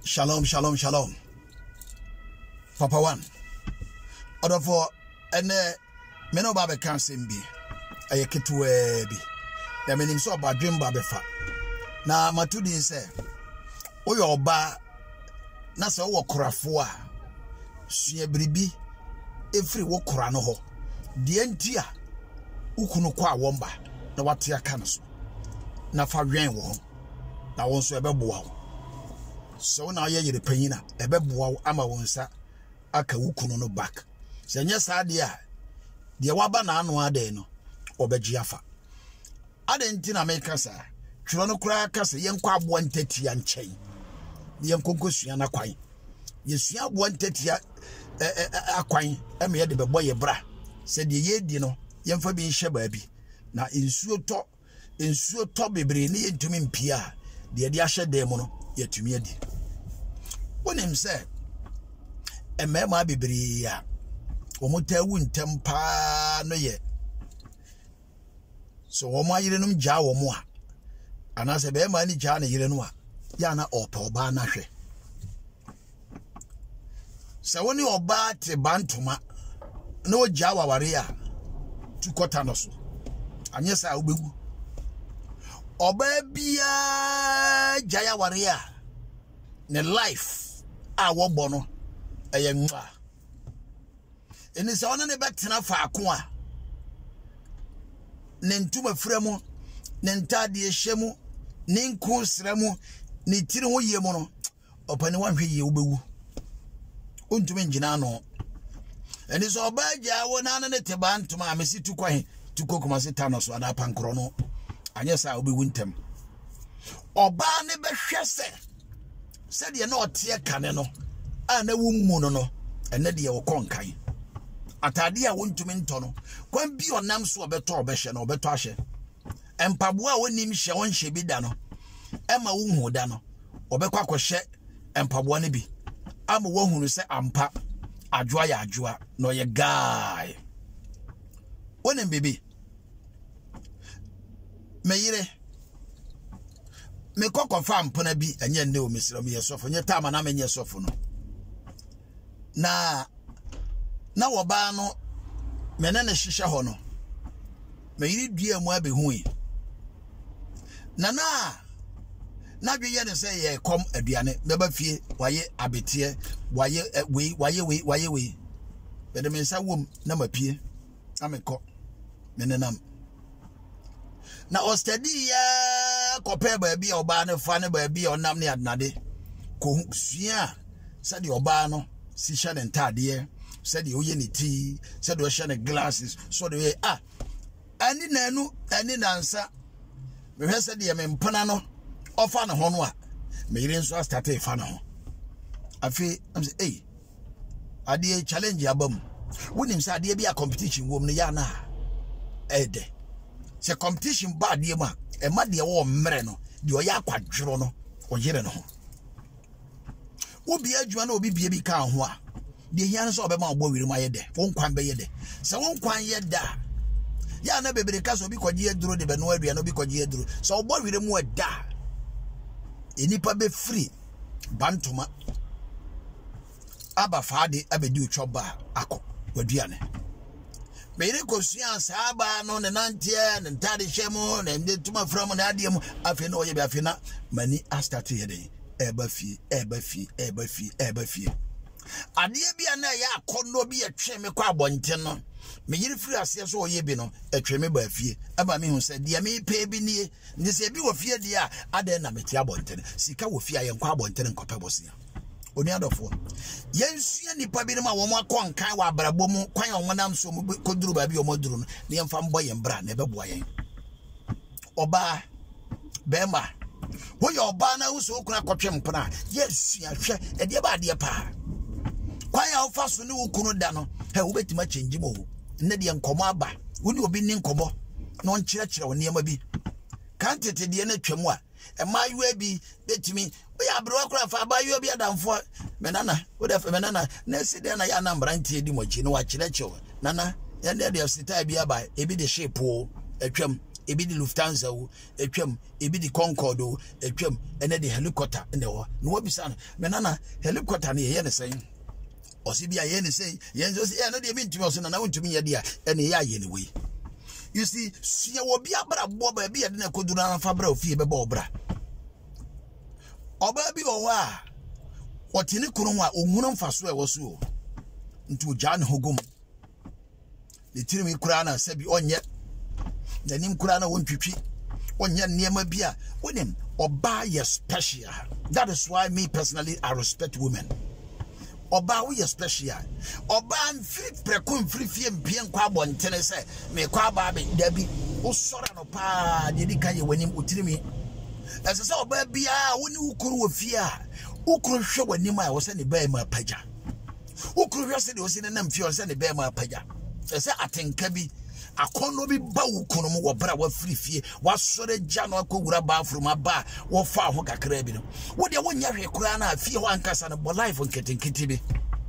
Shalom, shalom, shalom. Papa one. Order for meno babe can sing be. A ketu be. The meaning so about dream babefa. Na matudi say, Oyo ba na se wo korafo a sua bribi efri wo kora no ho. De ntia ukunu kwa womba na wate aka no so. Na fa wen wo ho. Na won so ebeboa wo. So na ye yire panyina ebeboa wo ama wonsa aka ukunu no back. Se nya sa de a de waba na anu ade no obegiafa. Ade ntina meka sa tworo no kura kasa yenkwa abo ntatia nchen. Yenkonkosua na kwan. Yesua abo ntatia akwan eme ye de bebo ye bra. Se de ye di no yemfa bi nhye baabi. Na ensuo to bebre ne yentumi mpia de de ahye dem no yetumi adi. Wonim se emema bebre ya omuta wu ntem pa no ye. So womo ayire num gya womo a anase be ma ni gya na yire no a ya na opa oba na hwe. Se woni oba te bantoma na o gya waware a tukota no so anye sa obegu oba bia gya ya ware a ne life a wo bo no eye nwa eni se wona ne betena faako a ne ntuma fremu ne ntade hyemu ne nku sremu ne tiri ho yemu no opani wanhwe ye obewu ontumi ngina no eni so obaja wo na ne teba ntuma amesi tukwan tukokoma seta no so ada pankro no anye sa obewu ntem oba ne behwese se de na ote kane no ana wu mu no ene de wo konkan atade a wontumi nto no kwan bi onam so obeto obehye no obeto ahye empaboa a wonim hye won hye bi da no ema wo hu da no obekwa akohye empaboa ne bi ama wo hunu se ampa adwoa ya adwoa no ye guy wonim bibi meyire me kokofa ampona bi enye ne o mesira me yesofo nye tama na menye sofo no na woba no menene hihye ho no meyiri dua mu abehui na dwe ne se ye kom aduane beba fie waye abetie waye we bede me nsa wom na mapie amekọ menenam na ostadi ya kope baabi oba ne fa ne baabi onam ne adnade ko sua se de oba no si hye ne ntade said the oyenity, said the ocean glasses, so the way ani nanu, ani nansa. Me said the Panano, or fan a honwa. Me rin so start a fan. I feel, I'm saying, hey, I did challenge your bum. Wouldn't say there be a competition, woman, yana. Ede. Say competition bad, dear ma, a mad dear war mereno, do ya quadrono, or yereno. Wo be a juan or be baby can wa. The hands of a man will be my day. Won't quite be de. So won't quite yet da. Ya na baby castle because ye drew the Benoit and no because ye drew. So boy with them word da. Inipa be free. Bantuma. Aba fadi abedu choba ako. Wadiane. Made a cosian saba no the nantia and taddy shemo and the tuma from an adium. Afino yabafina. Many are started. Eberfee. Adie bia na ya akono bi atwe me kwa abonte no me yiri firi ase so oye bi no atwe me ba fie aba me hu se de me pe bi nie ndi se bi wo fie de a ade na meti abonte sika wo fie ayen kwa abonte nkope bosia oni adofo yensua nipa bi ma wo mo akonkan wa abrabo mu kwan onwonam so mu koduru ba bi o moduru no ne yemfa mbo ye mbra na beboa yen oba bema wo ye oba na wo so kuna kotwe mpona yesua hwe e de ba de pa kwaya ofaso ne wukunu da no he wobetima change mo ne de nkomo aba woni obi ni nkomo no nkyerɛkyerɛ wo niema bi kan tete de na twam a emayu bi betimi we abro akura fa abayu bi adamfo menana wo da menana na side na ya na mbrantie di mochi no wa kyerɛkyerɛ nana ya de sita bi aba ebi de shape o atwam ebi di Lufthansa wo etwam ebi di Concorde wo etwam ene di helicopter ene wo no wabisa no me nana helicopter ne ye ne sen osibia ye ne sei ye nso se no de bi ntumi oso na wontumi ye dia ene ye aye ne we. You see, see obi abra bo ba bi ye de na kodura na fa bra ofie be ba obra oba bi wo a otini kunu a onhunu mfaso e wo so ntu ja ne hogom le tirimi kura na sabi onye nanim kura na wontwitwi onye niema bi a wonim oba ye special. That is why me personally I respect women. Oba wo ye special. Oba mfiri preko mfiri fie mpie nkwa abontene se me kwa ba be dabi wo sora no pa de di kan ye wanim otirimi ese se oba bia woni ukuru wo fie a ukuru hwe wanim a wo se ne ba ma pagya ukuru hwe se de wo se ne nam fie wo se ne ba ma pagya ese atenka bi akono bi ba ukunu mo wo bra wa firi fie wa sore gya no akowura ba afroma ba wo fa ho kakra bi no wo de wonya hwe kura na fie ho ankasa no bo life nketenkete bi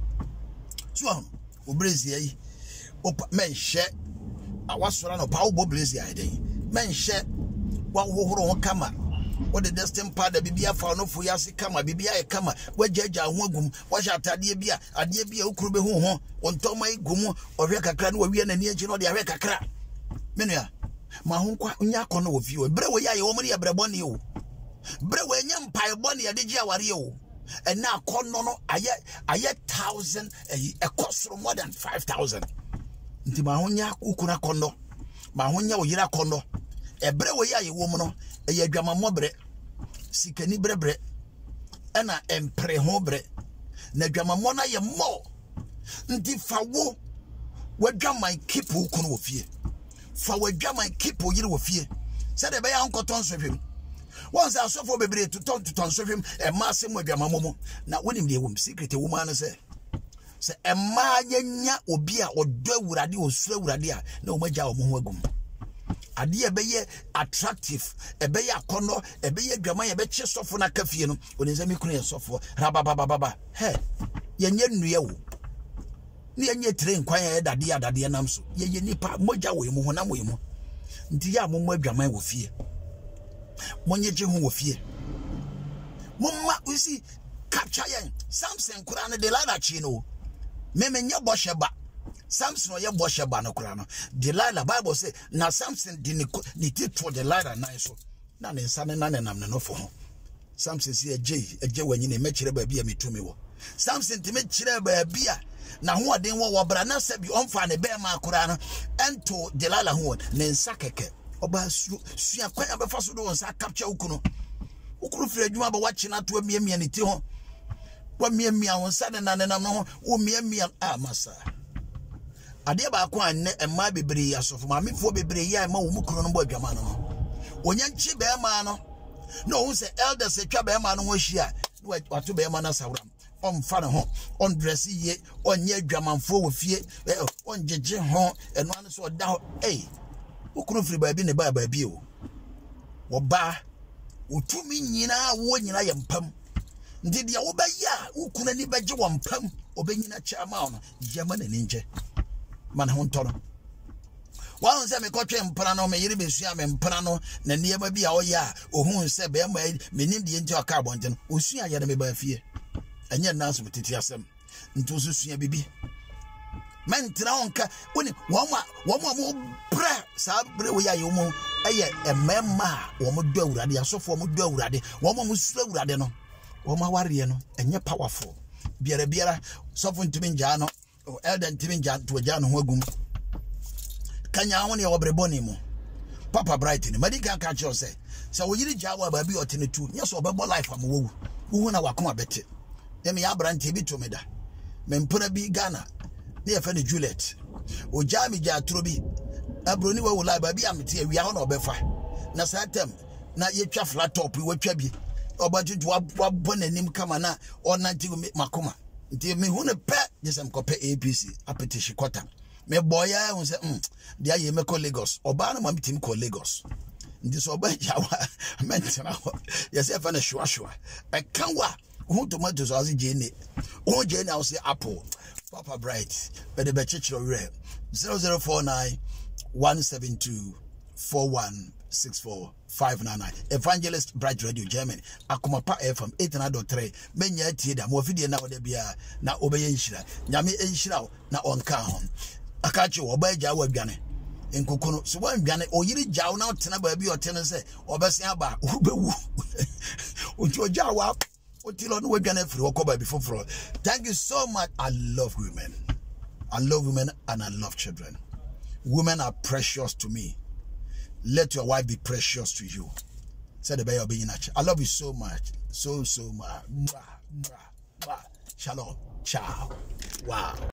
so o brezi yi o menhye awasora no pa wo bo brezi ai den menhye wa wo horo ho kama wo de destin pada bibia fa no fu yase kama bibia e kama wajaja ho agum wa sha atade bia ade bia ukuru be ho ontomai gumu ohwe kakra no wawie na ni agyi no de ahwe kakra menua ma ho kwa nya kono wo fi wo bre wo ya ye wo mri ya brebo ne wo bre wo nya mpai bo ne ya de gi aware wo ena kono no aye 1000 e kosoro more than 5000 nti ma ho nya ukura kono ma ho nya wo yira kono ebre wo ya ye wo mu no eye adwamammo bre sikani brebre ena empre ho bre na adwamammo na ye mo nti fa wo wadwaman keep ukunu wo fie fa wadwaman keep yire wo fie se de be ya nkoton sohwem won se asofo bebre tuton sohwem e ma se mo adwamammo mo na wonim de wo secret wo ma no se emma nya obi a odo awurade osura awurade a na o magya wo ho agum ade ebeye attractive ebeye akono ebeye adwaman ebekye sofo na kafie no onenza mi kunu ye sofo rababababa he yenye nnuye wo ni yenye train kwan ye dade nam so ye nipa mogya wo mu honam wo mu nti ya mo adwaman wo fie monye je ho wo fie momma usi capture yen Samson kura no de lada chi no memenya bosheba Samson ye bosheba no kura no Delilah Bible say na Samson di ni titwo Delilah na so na ne nsa ne na ne nam ne no fo ho Samson si eje wanyi ne mekire ba bia metumi wo Samson ti mekire ba bia na ho oden wo bra na sabi onfa ne be ma kura no ento Delilah ho ne nsa keke oba sua kwan abefa so do nsa capture ukunu firi adwuma ba wachi na to miamia ne ti ho wa miamia ho nsa ne na ne nam no wo miamia masa ade ba ko anne emma bebre asofo ma mefo bebre ya ma wo mukuru no bo adwama no onya nchi be ma no no wo se elders etwa be ma no ho hia wato be ma na sawram on fa ne ho on dress ye onye adwamanfo wo fie on jeje ho eno ane so da ho ukuru firi ba bi ne ba bi o wo ba utumi nyina wo nyina ye mpam ndi dia wo ba ya ukuna ni beje wo mpam obenyina chama ono yema na ninje man ho ntono wa nse me kotwe mpra no me yiri besua me mpra no na niema bi a oya ohun se be ma menim die nti aka abonte no osua ya na me ba fie enye nanso titi asem nto susua bibi mentra onka woni wo mo bra sa bre wo ya yo mo eye emema wo mo do awurade asofo wo mo do awurade wo mo sura awurade no wo ma ware no enye powerful biara sofo ntimi nja no elder ntimi nja to ja no ho agum kanya ho ne wo bre boni mu papa bright ni madika ka che ose se wo yiri ja wa ba bi otene tu nya so obebo life am wo wu na wakoma bete dem ya brante bi to me da me mpona bi Ghana ne ye fa ne Juliet o ja mi ja trobi abroni wa wula ba bi amte awia ho na obefa na satem na ye twa flat top we twa bi obajuju wa bonanim kama na onanti makoma nti me hu ne pe jesem ko pe APC apetishi kwata me boya hu se dia ye me ko Lagos oba na mam tim ko Lagos nti so oba jawa mentena ho yese fa na shwa e kanwa hu tomatoes azi jene o jene I say apple Papa Bright, but the Bechich 0049 172 4164 Evangelist Bright Radio Germany Akomapa FM 89.3 menya tie da mo video na wode bia na obeye nhira nyame enhira na onka ho akache oba gya wadwane enkokono so wadwane oyiri gyawo na otena ba bi otena se obese aba obewu onti ogya wa otilo no wadwane free okoba bi foforo. Thank you so much. I love women and I love children. Women are precious to me. Let your wife be precious to you. Said the baby of being natural. I love you so much. So much. Shalom. Ciao. Wow.